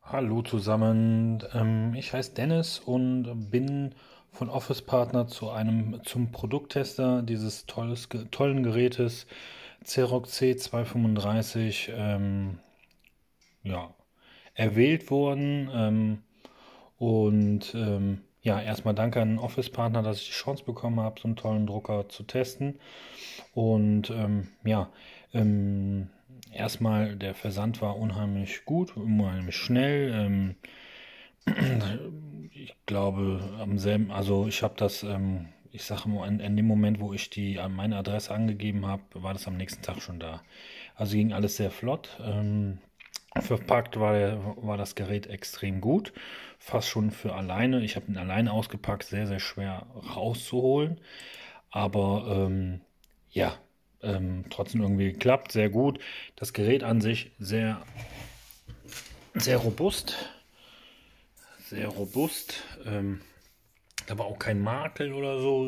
Hallo zusammen, ich heiße Dennis und bin von Office Partner zum Produkttester dieses tollen Gerätes Xerox C235 ja, erwählt worden. Ja, erstmal danke an Office Partner, dass ich die Chance bekommen habe, so einen tollen Drucker zu testen. Und erstmal der Versand war unheimlich gut, unheimlich schnell. Ich glaube, also ich habe das, ich sage mal, in dem Moment, wo ich meine Adresse angegeben habe, war das am nächsten Tag schon da. Also ging alles sehr flott. Verpackt war das Gerät extrem gut, fast schon für alleine. Ich habe ihn alleine ausgepackt, sehr, sehr schwer rauszuholen. Aber ja, trotzdem irgendwie geklappt, sehr gut. Das Gerät an sich sehr, sehr robust. Sehr robust. Aber auch kein Makel oder so,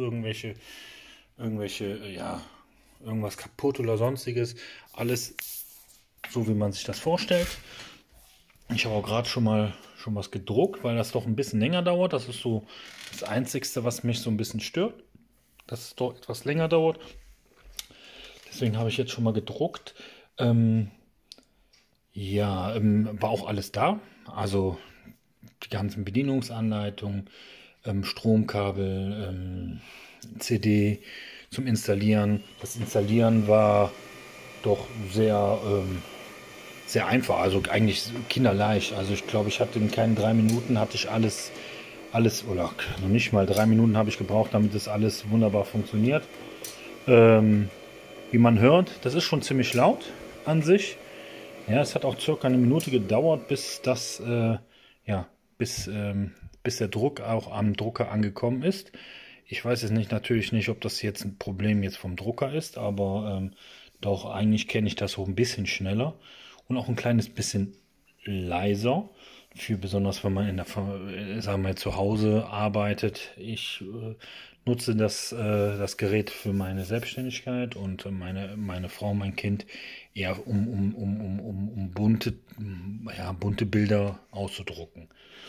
ja, irgendwas kaputt oder sonstiges. Alles so, wie man sich das vorstellt. Ich habe auch gerade schon was gedruckt, weil das doch ein bisschen länger dauert. Das ist so das Einzigste, was mich so ein bisschen stört, dass es doch etwas länger dauert. Deswegen habe ich jetzt schon mal gedruckt. War auch alles da. Also die ganzen Bedienungsanleitungen, Stromkabel, CD zum Installieren. Das Installieren war doch sehr einfach, also eigentlich kinderleicht. Also ich glaube, ich hatte in keinen 3 Minuten hatte ich oder noch nicht mal 3 Minuten habe ich gebraucht, damit das alles wunderbar funktioniert. Wie man hört, das ist schon ziemlich laut an sich. Ja, es hat auch circa eine Minute gedauert, bis der Druck auch am Drucker angekommen ist. Ich weiß jetzt natürlich nicht, ob das jetzt ein Problem jetzt vom Drucker ist, aber doch eigentlich kenne ich das so ein bisschen schneller und auch ein kleines bisschen leiser. Besonders wenn man sagen wir, zu Hause arbeitet. Ich nutze das Gerät für meine Selbstständigkeit und meine Frau, mein Kind eher um bunte Bilder auszudrucken.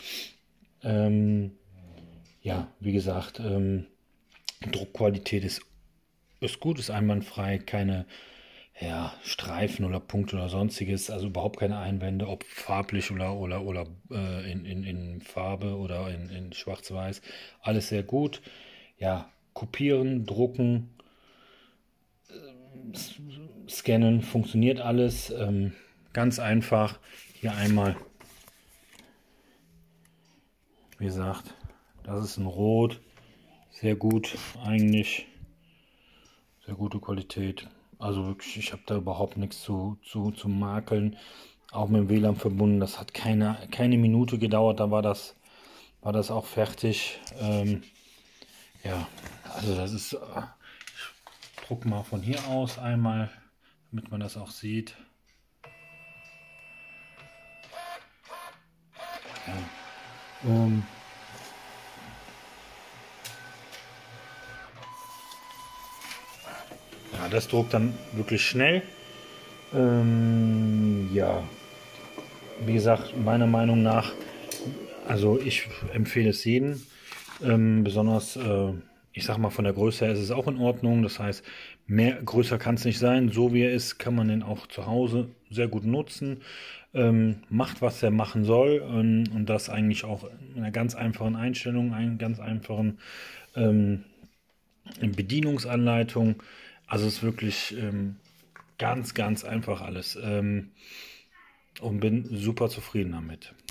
Ja, wie gesagt, Druckqualität ist gut, ist einwandfrei, keine Streifen oder Punkte oder sonstiges, also überhaupt keine Einwände, ob farblich oder in Farbe oder in Schwarz-Weiß, alles sehr gut. Ja, kopieren, drucken, scannen, funktioniert alles, ganz einfach. Hier einmal, wie gesagt, das ist ein Rot, sehr gut eigentlich, sehr gute Qualität. Also wirklich, ich habe da überhaupt nichts zu makeln. Auch mit dem WLAN verbunden. Das hat keine Minute gedauert. Da war das auch fertig. Ja, also das ist. Ich drucke mal von hier aus einmal, damit man das auch sieht. Ja. Ja, das druckt dann wirklich schnell. Ja, wie gesagt, meiner Meinung nach, also ich empfehle es jedem, besonders, ich sag mal, von der Größe her ist es auch in Ordnung. Das heißt, größer kann es nicht sein. So wie er ist, kann man den auch zu Hause sehr gut nutzen. Macht, was er machen soll, und das eigentlich auch in einer ganz einfachen Einstellung, einer ganz einfachen Bedienungsanleitung. Also es ist wirklich ganz einfach alles, und bin super zufrieden damit.